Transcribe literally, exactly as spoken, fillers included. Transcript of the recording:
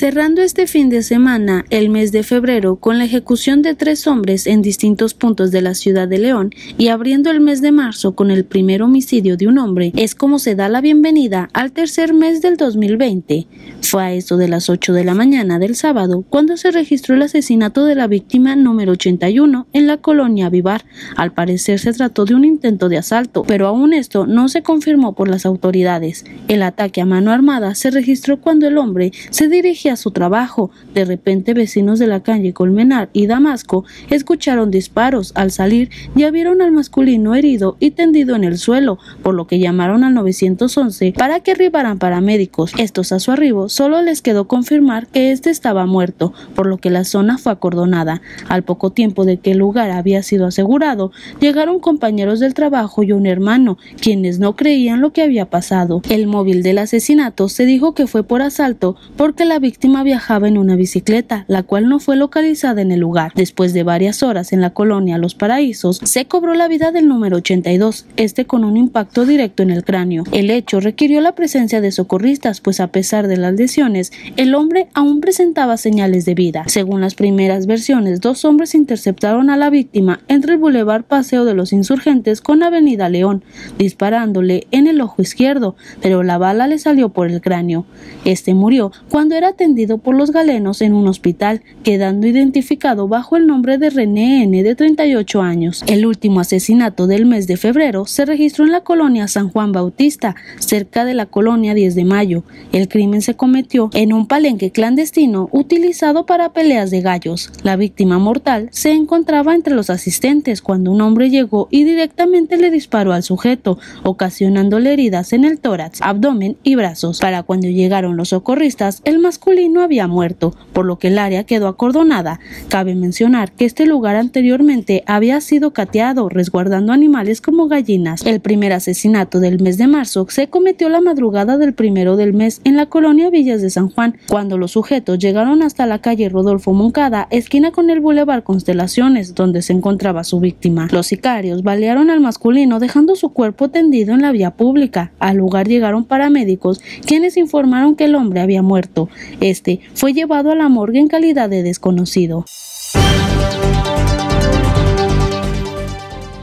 Cerrando este fin de semana, el mes de febrero, con la ejecución de tres hombres en distintos puntos de la ciudad de León y abriendo el mes de marzo con el primer homicidio de un hombre, es como se da la bienvenida al tercer mes del dos mil veinte. Fue a eso de las ocho de la mañana del sábado cuando se registró el asesinato de la víctima número ochenta y uno en la colonia Vivar. Al parecer se trató de un intento de asalto, pero aún esto no se confirmó por las autoridades. El ataque a mano armada se registró cuando el hombre se dirigía a su trabajo. De repente, vecinos de la calle Colmenar y Damasco escucharon disparos. Al salir ya vieron al masculino herido y tendido en el suelo, por lo que llamaron al nueve once para que arribaran paramédicos. Estos a su arribo solo les quedó confirmar que este estaba muerto, por lo que la zona fue acordonada. Al poco tiempo de que el lugar había sido asegurado, llegaron compañeros del trabajo y un hermano, quienes no creían lo que había pasado. El móvil del asesinato se dijo que fue por asalto porque la víctima viajaba en una bicicleta, la cual no fue localizada en el lugar. Después de varias horas en la colonia Los Paraísos, se cobró la vida del número ochenta y dos, este con un impacto directo en el cráneo. El hecho requirió la presencia de socorristas, pues a pesar de las lesiones, el hombre aún presentaba señales de vida. Según las primeras versiones, dos hombres interceptaron a la víctima entre el Boulevard Paseo de los Insurgentes con Avenida León, disparándole en el ojo izquierdo, pero la bala le salió por el cráneo. Este murió cuando era atendido por los galenos en un hospital, quedando identificado bajo el nombre de René N., de treinta y ocho años. El último asesinato del mes de febrero se registró en la colonia San Juan Bautista, cerca de la colonia diez de mayo. El crimen se cometió en un palenque clandestino utilizado para peleas de gallos. La víctima mortal se encontraba entre los asistentes cuando un hombre llegó y directamente le disparó al sujeto, ocasionándole heridas en el tórax, abdomen y brazos. Para cuando llegaron los socorristas, el masculino había muerto, por lo que el área quedó acordonada. Cabe mencionar que este lugar anteriormente había sido cateado, resguardando animales como gallinas. El primer asesinato del mes de marzo se cometió la madrugada del primero del mes en la colonia Villas de San Juan, cuando los sujetos llegaron hasta la calle Rodolfo Moncada, esquina con el Boulevard Constelaciones, donde se encontraba su víctima. Los sicarios balearon al masculino, dejando su cuerpo tendido en la vía pública. Al lugar llegaron paramédicos, quienes informaron que el hombre había muerto. Este fue llevado a la morgue en calidad de desconocido.